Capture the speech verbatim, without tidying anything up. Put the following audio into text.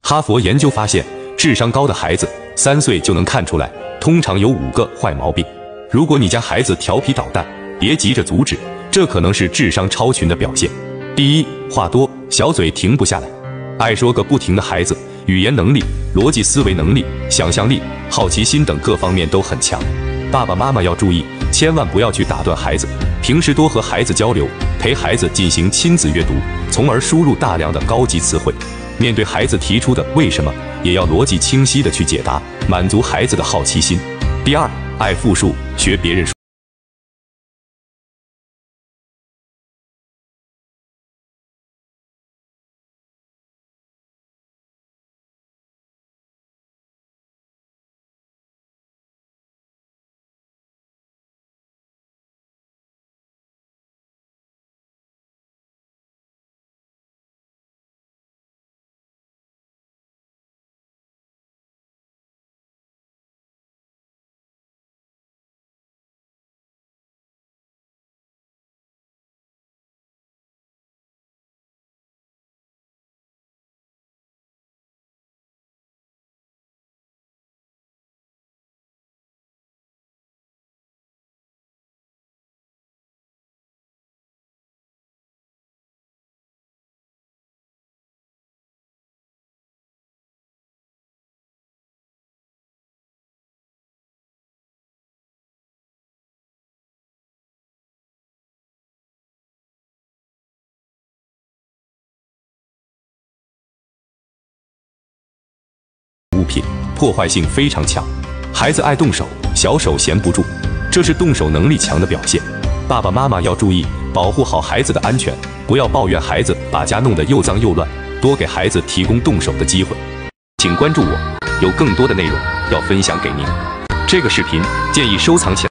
哈佛研究发现，智商高的孩子三岁就能看出来，通常有五个坏毛病。如果你家孩子调皮捣蛋，别急着阻止，这可能是智商超群的表现。第一，话多，小嘴停不下来，爱说个不停的孩子，语言能力、逻辑思维能力、想象力、好奇心等各方面都很强。爸爸妈妈要注意，千万不要去打断孩子，平时多和孩子交流，陪孩子进行亲子阅读，从而输入大量的高级词汇。面对孩子提出的为什么，也要逻辑清晰的去解答，满足孩子的好奇心。第二，爱复述，学别人说。物品破坏性非常强，孩子爱动手，小手闲不住，这是动手能力强的表现。爸爸妈妈要注意，保护好孩子的安全，不要抱怨孩子把家弄得又脏又乱，多给孩子提供动手的机会。请关注我，有更多的内容要分享给您。这个视频建议收藏起来。